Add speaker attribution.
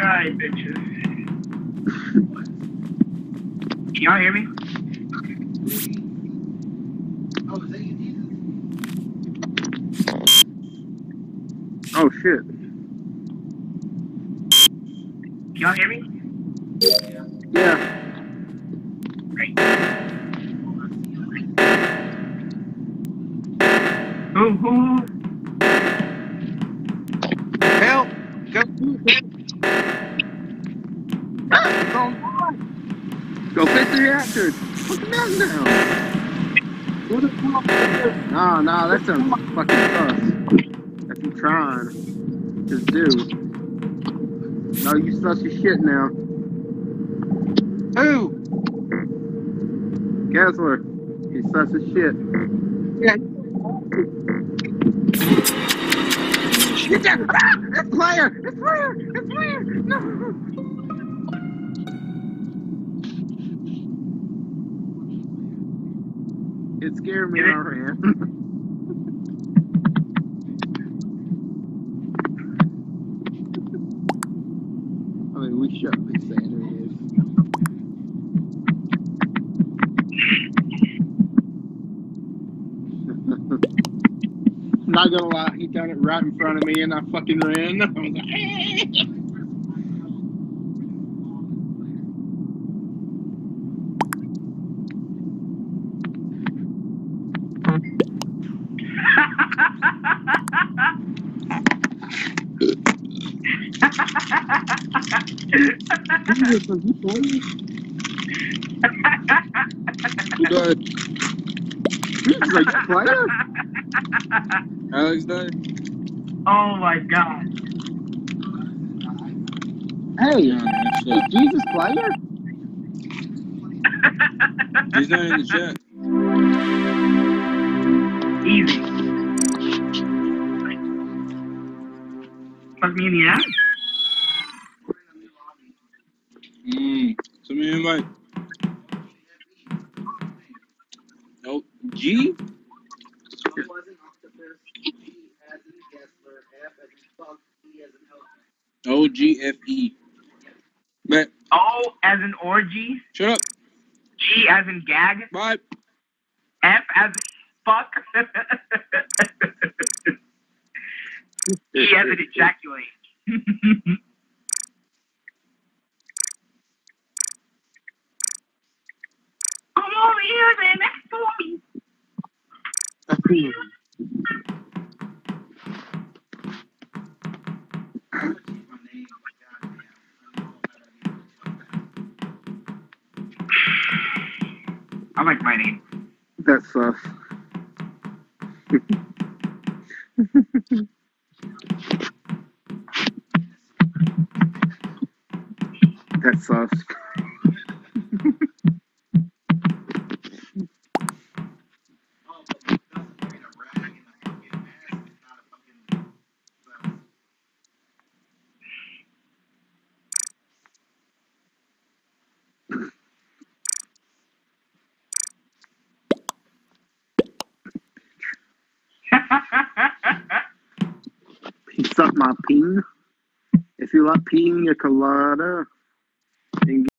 Speaker 1: Alright, bitches. Can y'all hear me?
Speaker 2: Oh shit.
Speaker 1: Can y'all hear me?
Speaker 2: Yeah.
Speaker 1: Great. Who?
Speaker 2: Help! Go it's on fire! Go fix the reactor! Put the mountain down! What the fuck? Nah, that sounds fucking sus. That's what I'm trying. Just do. No, you sus your shit now. Who? Kessler. He sus his shit. Yeah. Get down! Ah! It's player! It's player! It's player! No! It scared me and I ran. I mean, we shouldn't be saying who it is. Not gonna lie, he done it right in front of me and I fucking ran. I was like,
Speaker 3: Who died?
Speaker 2: he's like a player?
Speaker 3: Alex died?
Speaker 1: Oh my god.
Speaker 2: Hey,
Speaker 3: Yeah, that's
Speaker 2: is Jesus player?
Speaker 3: He's not in the chat.
Speaker 1: Easy. Fuck me in the ass?
Speaker 3: Somebody invite. Oh, G? OGFE. Back.
Speaker 1: O as in orgy.
Speaker 3: Shut up.
Speaker 1: G as in gag.
Speaker 3: Bye.
Speaker 1: F as in fuck. E as in ejaculate. Come over here, man. Next to me. I like my name.
Speaker 2: That's sus. That's sus. He sucked my peen. If you like pina colada,